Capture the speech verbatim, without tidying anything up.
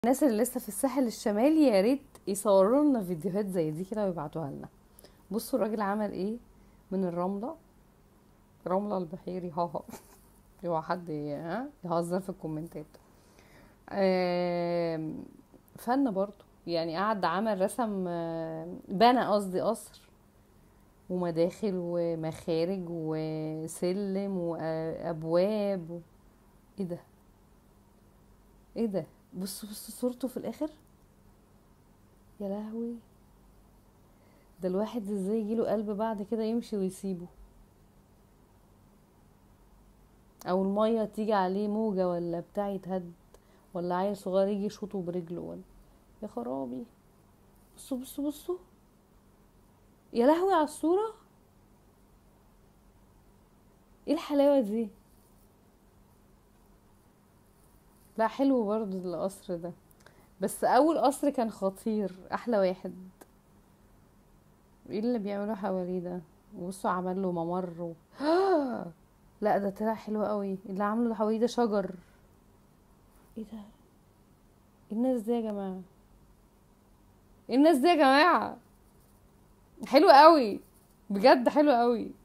الناس اللي لسه في الساحل الشمالي يا ريت يصوروا لنا فيديوهات زي دي كده ويبعتوها لنا. بصوا الراجل عمل ايه من الرمله، رمله البحيري. ها ها هو حد ي- ها يهزر في الكومنتات. آم، فن برضو يعني، قعد عمل رسم، آم، بنى قصدي قصر ومداخل ومخارج وسلم وابواب و... ايه ده، ايه ده؟ بصوا بصوا صورته في الاخر، يا لهوي. ده الواحد ازاي يجيله قلب بعد كده يمشي ويسيبه، او المية تيجي عليه موجة ولا بتاع يتهد، ولا عيل صغير يجي يشوطه برجله، ولا يا خرابي. بصوا بصوا بصوا، يا لهوي على الصورة، ايه الحلاوة دي. لا حلو برضو القصر ده، بس اول قصر كان خطير، احلى واحد. ايه اللي بيعملوه حواليه ده؟ بصوا عمل له ممر و... لا ده طلع حلو قوي، اللي عامله حواليه ده شجر. ايه ده، إيه الناس دي يا جماعة، إيه الناس دي يا جماعة، حلو قوي، بجد حلو قوي.